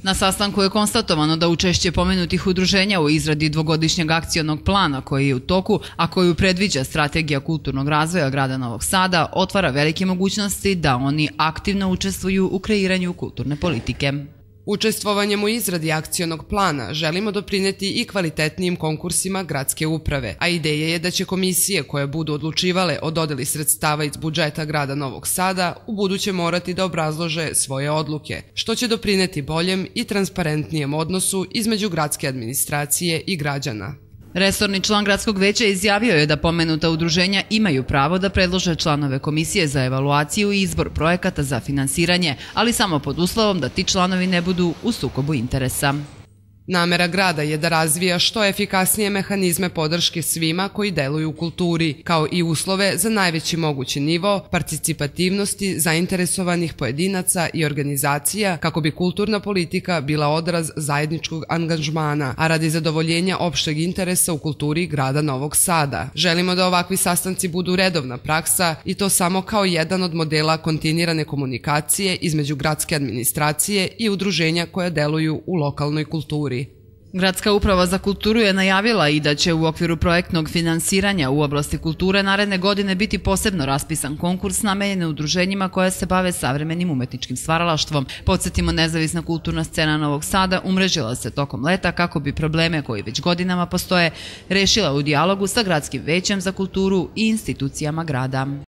Na sastanku je konstatovano da učešće pomenutih udruženja u izradi dvogodišnjeg akcionog plana koji je u toku, a koju predviđa Strategija kulturnog razvoja grada Novog Sada, otvara velike mogućnosti da oni aktivno učestvuju u kreiranju kulturne politike. Učestvovanjem u izradi akcionog plana želimo doprineti i kvalitetnijim konkursima gradske uprave, a ideja je da će komisije koje budu odlučivale o dodeli sredstava iz budžeta grada Novog Sada ubuduće morati da obrazlože svoje odluke, što će doprineti boljem i transparentnijem odnosu između gradske administracije i građana. Resorni član gradskog veća izjavio je da pomenuta udruženja imaju pravo da predlože članove komisije za evaluaciju i izbor projekata za finansiranje, ali samo pod uslovom da ti članovi ne budu u sukobu interesa. Namera grada je da razvija što efikasnije mehanizme podrške svima koji deluju u kulturi, kao i uslove za najveći mogući nivo participativnosti zainteresovanih pojedinaca i organizacija kako bi kulturna politika bila odraz zajedničkog angažmana, a radi zadovoljenja opšteg interesa u kulturi grada Novog Sada. Želimo da ovakvi sastanci budu redovna praksa i to samo kao jedan od modela kontinuirane komunikacije između gradske administracije i udruženja koja deluju u lokalnoj kulturi. Gradska uprava za kulturu je najavila i da će u okviru projektnog finansiranja u oblasti kulture naredne godine biti posebno raspisan konkurs namenjen udruženjima koja se bave savremenim umetničkim stvaralaštvom. Podsjetimo, nezavisna kulturna scena Novog Sada umrežila se tokom leta kako bi probleme koji već godinama postoje rešila u dijalogu sa Gradskim većem za kulturu i institucijama grada.